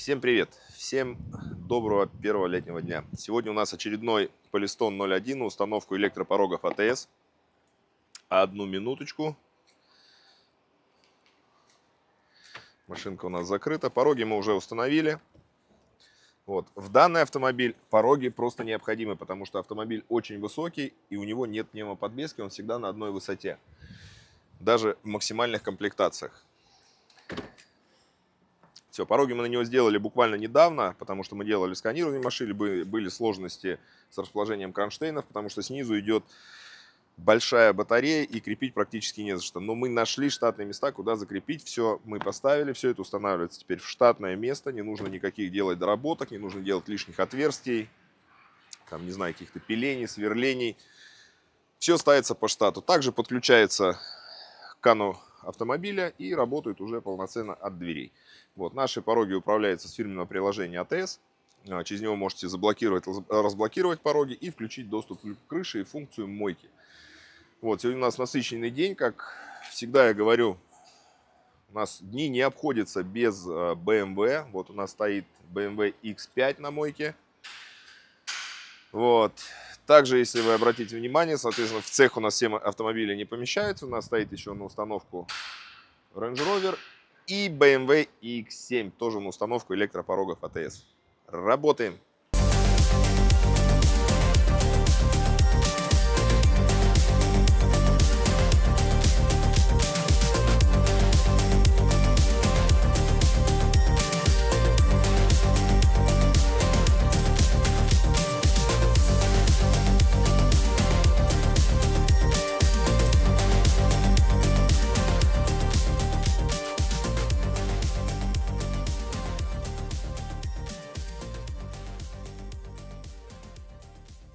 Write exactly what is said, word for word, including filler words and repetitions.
Всем привет! Всем доброго первого летнего дня. Сегодня у нас очередной Полистон ноль один на установку электропорогов А Т С. Одну минуточку. Машинка у нас закрыта. Пороги мы уже установили. Вот. В данный автомобиль пороги просто необходимы, потому что автомобиль очень высокий и у него нет пневмоподвески, он всегда на одной высоте. Даже в максимальных комплектациях. Все, пороги мы на него сделали буквально недавно, потому что мы делали сканирование машины, были сложности с расположением кронштейнов, потому что снизу идет большая батарея и крепить практически не за что. Но мы нашли штатные места, куда закрепить. Все мы поставили, все это устанавливается теперь в штатное место. Не нужно никаких делать доработок, не нужно делать лишних отверстий, там, не знаю, каких-то пилений, сверлений. Все ставится по штату. Также подключается к кану автомобиля и работают уже полноценно от дверей. Вот, наши пороги управляются с фирменного приложения А Т С. Через него можете заблокировать, разблокировать пороги и включить доступ к крыше и функцию мойки. Вот, сегодня у нас насыщенный день, как всегда я говорю, у нас дни не обходятся без Б М В. Вот у нас стоит Б М В Икс пять на мойке. Вот. Также, если вы обратите внимание, соответственно, в цех у нас все автомобили не помещаются. У нас стоит еще на установку Range Rover и Б М В Икс семь, тоже на установку электропорогов А Т С. Работаем!